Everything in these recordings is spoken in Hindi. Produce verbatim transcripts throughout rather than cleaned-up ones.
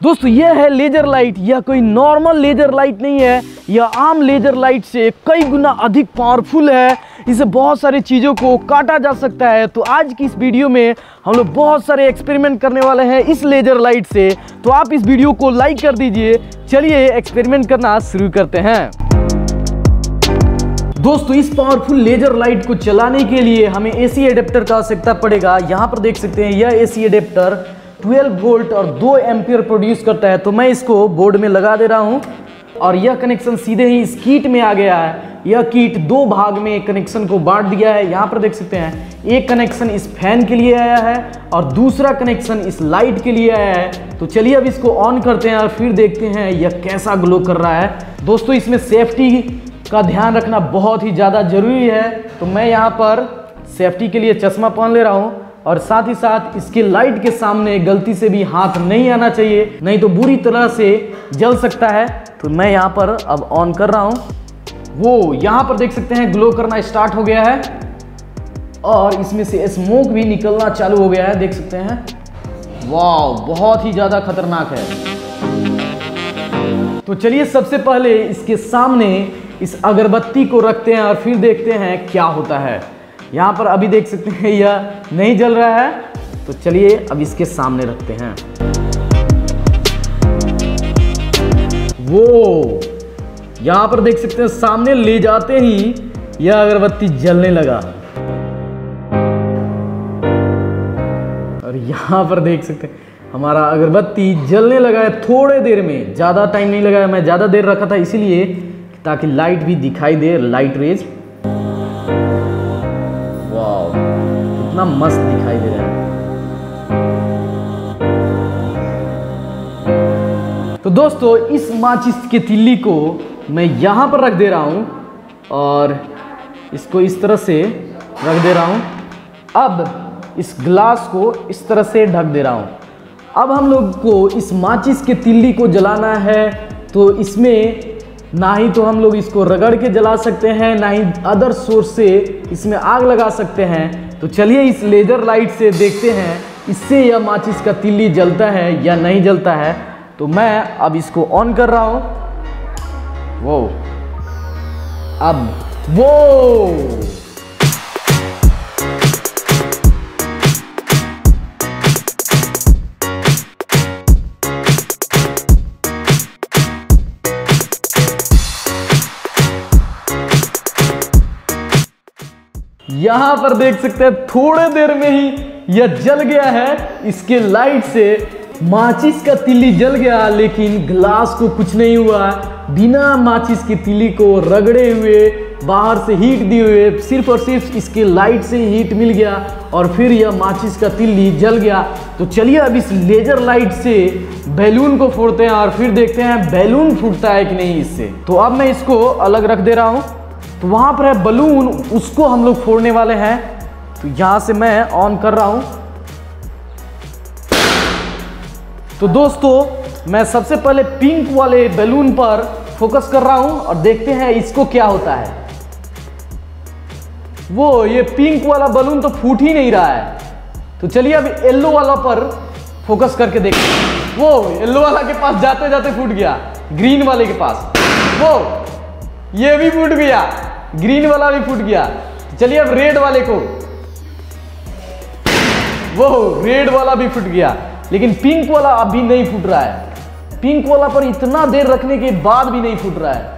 दोस्तों यह है लेजर लाइट। यह कोई नॉर्मल लेजर लाइट नहीं है, यह आम लेजर लाइट से कई गुना अधिक पावरफुल है। इसे बहुत सारी चीज़ों को काटा जा सकता है। तो आज की इस वीडियो में हम लोग बहुत सारे एक्सपेरिमेंट करने वाले हैं इस लेजर लाइट से। तो आप इस वीडियो को लाइक कर दीजिए। चलिए एक्सपेरिमेंट करना शुरू करते हैं। दोस्तों इस पावरफुल लेजर लाइट को चलाने के लिए हमें एसी एडेप्टर का आवश्यकता पड़ेगा। यहाँ पर देख सकते हैं यह एसी एडेप्टर बारह वोल्ट और दो एम्पियर प्रोड्यूस करता है। तो मैं इसको बोर्ड में लगा दे रहा हूँ और यह कनेक्शन सीधे ही इस किट में आ गया है। यह किट दो भाग में कनेक्शन को बांट दिया है। यहाँ पर देख सकते हैं एक कनेक्शन इस फैन के लिए आया है और दूसरा कनेक्शन इस लाइट के लिए आया है। तो चलिए अब इसको ऑन करते हैं और फिर देखते हैं यह कैसा ग्लो कर रहा है। दोस्तों इसमें सेफ्टी का ध्यान रखना बहुत ही ज़्यादा ज़रूरी है। तो मैं यहाँ पर सेफ्टी के लिए चश्मा पहन ले रहा हूँ और साथ ही साथ इसके लाइट के सामने गलती से भी हाथ नहीं आना चाहिए, नहीं तो बुरी तरह से जल सकता है। तो मैं यहाँ पर अब ऑन कर रहा हूँ। वो यहाँ पर देख सकते हैं ग्लो करना स्टार्ट हो गया है और इसमें से स्मोक भी निकलना चालू हो गया है, देख सकते हैं। वाह, बहुत ही ज़्यादा खतरनाक है। तो चलिए सबसे पहले इसके सामने इस अगरबत्ती को रखते हैं और फिर देखते हैं क्या होता है। यहाँ पर अभी देख सकते हैं यह नहीं जल रहा है। तो चलिए अब इसके सामने रखते हैं। वो यहाँ पर देख सकते हैं सामने ले जाते ही यह अगरबत्ती जलने लगा और यहाँ पर देख सकते हैं हमारा अगरबत्ती जलने लगा है थोड़े देर में। ज़्यादा टाइम नहीं लगा है, मैं ज़्यादा देर रखा था इसीलिए ताकि लाइट भी दिखाई दे, लाइट रेज। वाह, कितना मस्त दिखाई दे रहा है। तो दोस्तों इस माचिस के तिल्ली को मैं यहाँ पर रख दे रहा हूँ और इसको इस तरह से रख दे रहा हूँ। अब इस ग्लास को इस तरह से ढक दे रहा हूँ। अब हम लोग को इस माचिस के तिल्ली को जलाना है। तो इसमें ना ही तो हम लोग इसको रगड़ के जला सकते हैं, ना ही अदर सोर्स से इसमें आग लगा सकते हैं। तो चलिए इस लेजर लाइट से देखते हैं इससे यह माचिस का तिल्ली जलता है या नहीं जलता है। तो मैं अब इसको ऑन कर रहा हूँ। वो अब वो यहाँ पर देख सकते हैं थोड़े देर में ही यह जल गया है। इसके लाइट से माचिस का तिल्ली जल गया, लेकिन ग्लास को कुछ नहीं हुआ। बिना माचिस की तिल्ली को रगड़े हुए, बाहर से हीट दिए हुए, सिर्फ और सिर्फ इसके लाइट से हीट मिल गया और फिर यह माचिस का तिल्ली जल गया। तो चलिए अब इस लेजर लाइट से बैलून को फोड़ते हैं और फिर देखते हैं बैलून फूटता है कि नहीं इससे। तो अब मैं इसको अलग रख दे रहा हूँ। तो वहाँ पर है बलून, उसको हम लोग फोड़ने वाले हैं। तो यहाँ से मैं ऑन कर रहा हूँ। तो दोस्तों मैं सबसे पहले पिंक वाले बैलून पर फोकस कर रहा हूँ और देखते हैं इसको क्या होता है। वो ये पिंक वाला बलून तो फूट ही नहीं रहा है। तो चलिए अब येलो वाला पर फोकस करके देखते हैं। वो येलो वाला के पास जाते जाते फूट गया, ग्रीन वाले के पास। वो ये भी फूट गया, ग्रीन वाला भी फूट गया। चलिए अब रेड वाले को, वो रेड वाला भी फूट गया, लेकिन पिंक वाला अभी नहीं फूट रहा है। पिंक वाला पर इतना देर रखने के बाद भी नहीं फूट रहा है।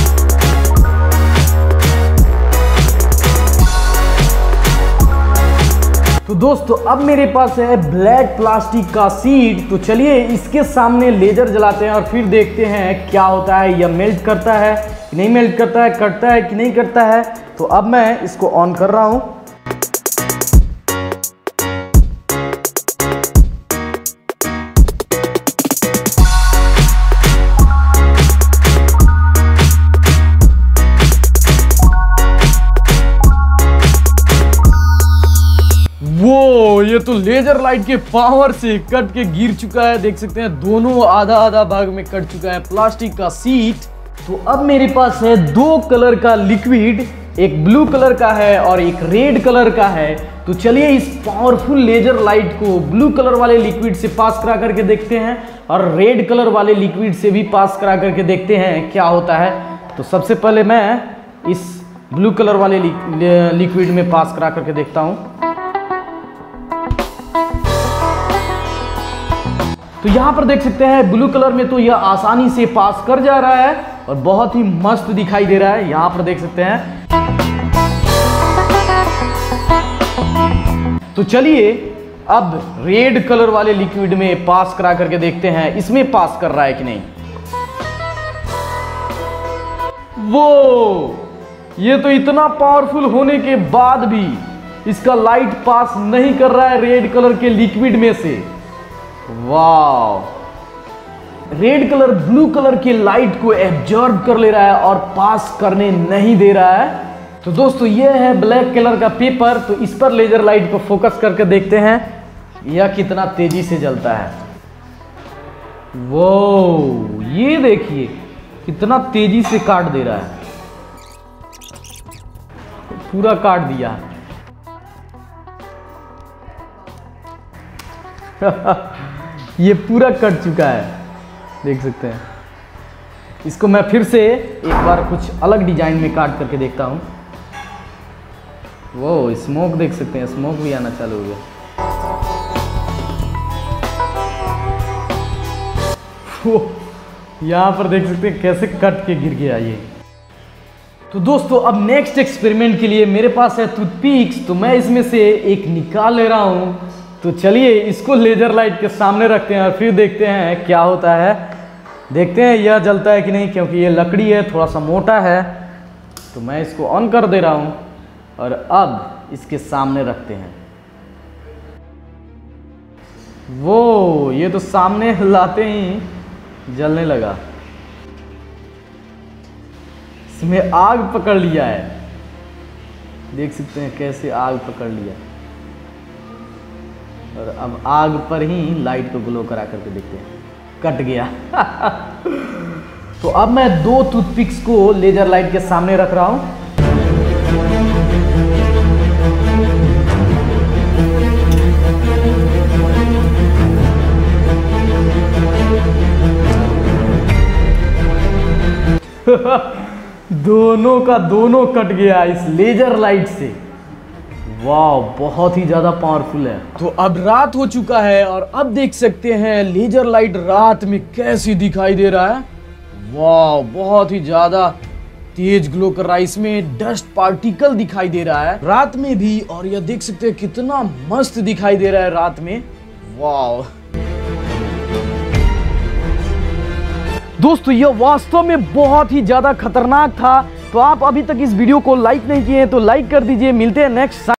तो दोस्तों अब मेरे पास है ब्लैक प्लास्टिक का शीट। तो चलिए इसके सामने लेजर जलाते हैं और फिर देखते हैं क्या होता है। यह मेल्ट करता है कि नहीं मेल्ट करता है, कटता है कि नहीं कटता है। तो अब मैं इसको ऑन कर रहा हूं। वो ये तो लेजर लाइट के पावर से कट के गिर चुका है, देख सकते हैं दोनों आधा आधा भाग में कट चुका है प्लास्टिक का शीट। तो अब मेरे पास है दो कलर का लिक्विड, एक ब्लू कलर का है और एक रेड कलर का है। तो चलिए इस पावरफुल लेजर लाइट को ब्लू कलर वाले लिक्विड से पास करा करके देखते हैं और रेड कलर वाले लिक्विड से भी पास करा करके देखते हैं क्या होता है। तो सबसे पहले मैं इस ब्लू कलर वाले लिक्विड में पास करा करके देखता हूं। तो यहां पर देख सकते हैं ब्लू कलर में तो यह आसानी से पास कर जा रहा है और बहुत ही मस्त दिखाई दे रहा है। यहां पर देख सकते हैं। तो चलिए अब रेड कलर वाले लिक्विड में पास करा करके देखते हैं इसमें पास कर रहा है कि नहीं। वो ये तो इतना पावरफुल होने के बाद भी इसका लाइट पास नहीं कर रहा है रेड कलर के लिक्विड में से। वाह, रेड कलर ब्लू कलर के लाइट को एब्जॉर्ब कर ले रहा है और पास करने नहीं दे रहा है। तो दोस्तों ये है ब्लैक कलर का पेपर। तो इस पर लेजर लाइट को फोकस करके देखते हैं यह कितना तेजी से जलता है। वो ये देखिए कितना तेजी से काट दे रहा है, पूरा काट दिया। ये पूरा कट चुका है, देख सकते हैं। इसको मैं फिर से एक बार कुछ अलग डिजाइन में काट करके देखता हूं। वो स्मोक देख सकते हैं, स्मोक भी आना चालू हो गया। यहां पर देख सकते हैं कैसे कट के गिर गया ये। तो दोस्तों अब नेक्स्ट एक्सपेरिमेंट के लिए मेरे पास है टूथपिक्स। तो मैं इसमें से एक निकाल ले रहा हूं। तो चलिए इसको लेजर लाइट के सामने रखते हैं और फिर देखते हैं क्या होता है। देखते हैं यह जलता है कि नहीं, क्योंकि ये लकड़ी है, थोड़ा सा मोटा है। तो मैं इसको ऑन कर दे रहा हूं और अब इसके सामने रखते हैं। वो ये तो सामने लाते ही जलने लगा। इसमें आग पकड़ लिया है, देख सकते हैं कैसे आग पकड़ लिया। और अब आग पर ही लाइट को ग्लो करा करके देखते हैं, कट गया। तो अब मैं दो टूथपिक्स को लेजर लाइट के सामने रख रहा हूं। दोनों का दोनों कट गया इस लेजर लाइट से। वाह, बहुत ही ज्यादा पावरफुल है। तो अब रात हो चुका है और अब देख सकते हैं लेजर लाइट रात में कैसी दिखाई दे रहा है। वाह, बहुत ही ज्यादा तेज ग्लो कर रहा है। इसमें डस्ट पार्टिकल दिखाई दे रहा है रात में भी, और यह देख सकते हैं कितना मस्त दिखाई दे रहा है रात में। वाह दोस्तों, यह वास्तव में बहुत ही ज्यादा खतरनाक था। तो आप अभी तक इस वीडियो को लाइक नहीं किए हैं तो लाइक कर दीजिए। मिलते हैं नेक्स्ट